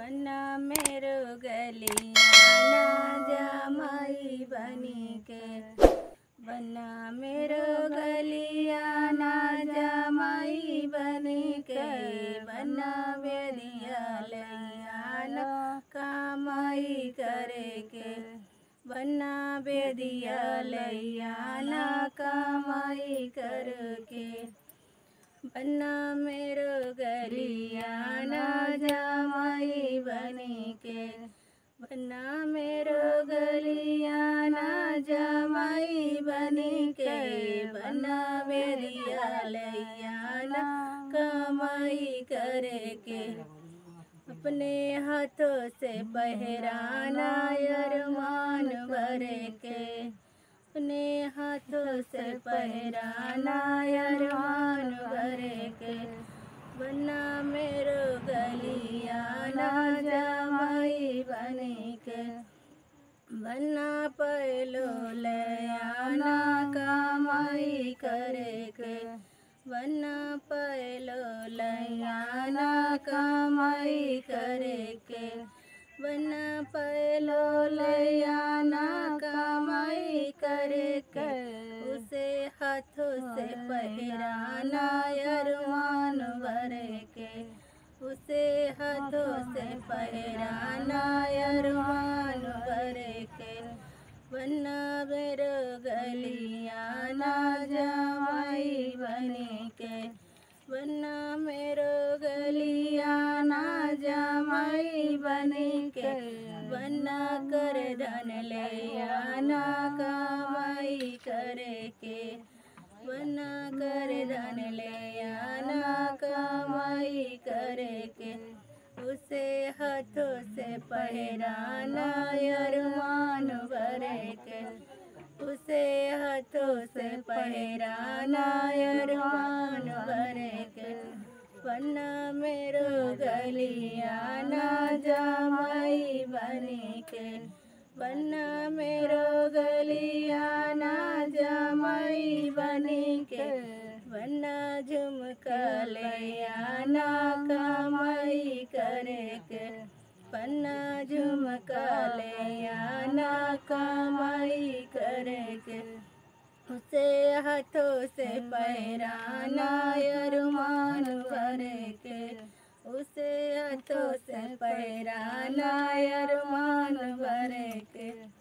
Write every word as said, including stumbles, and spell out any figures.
बना मेरो गलिया ना जमाई बनी के, बना मेरो गलिया ना जमाई बनी के, बना बेरिया लैया ना कमाई करे के, बना बेरिया लैया ना कमाई करके, बना मेरो गलिया ना जमाई बनी के, बना मेरो गलिया ना जमाई बनी के, बना बेरिया लैया ना कमाई करे के, अपने हाथों से पहराना अरमान भरे के, अपने हाथों से पहराना अरमान भरे के, बना मेरो गलिया ना जमाई बनी के, बना पहलो लैया ना कमाई करे के, बना पहलो लैया ना कमाई करे के, बना पहलो लैया ना कमाई करे के, उसे हाथों से पहराना अरमान भरे के, उसे हाथों से पहराना अरमान भरे के, बना मेरो गलिया ना जमाई बनी के, बना मेरो गलिया ना जमाई बनी के, बना कर धन लैया ना कमाई करे के, बना कर धन लैया ना कमाई करे के, उसे हाथों से पहराना अरमान भरे के, उसे हाथों से पहराना अरमान भरे के, बना मेरो गलिया ना जमाई बनी के, बना मेरो गलिया ना जमाई बनी के, बना झुमका लैया ना कमाई करे के, बना झुमका लैया ना कमाई करे के, उसे हाथों से पहराना अरमान भरे के, उसे हाथों से पहराना अरमान भरे के।